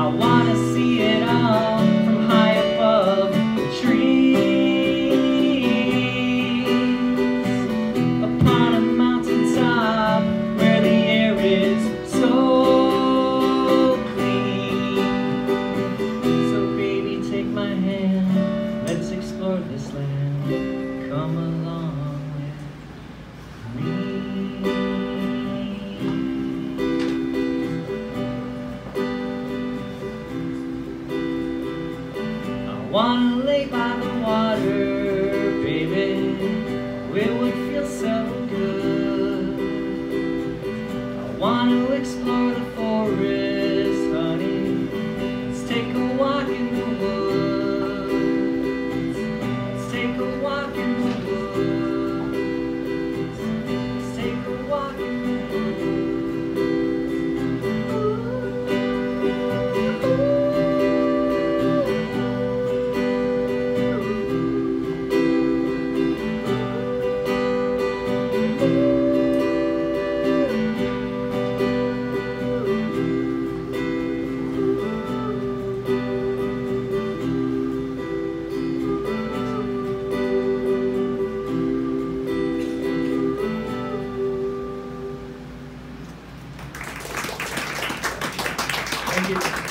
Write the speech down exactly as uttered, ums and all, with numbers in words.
I wanna see it all from high above the trees, upon a mountaintop where the air is so clean. So baby, take my hand, let's explore this land. Come along with me. I wanna lay by the water, baby, it would feel so good. I wanna explore the forest, honey, let's take a walk in the woods. Let's take a walk in the woods. Let's take a walk in the woods. Thank you.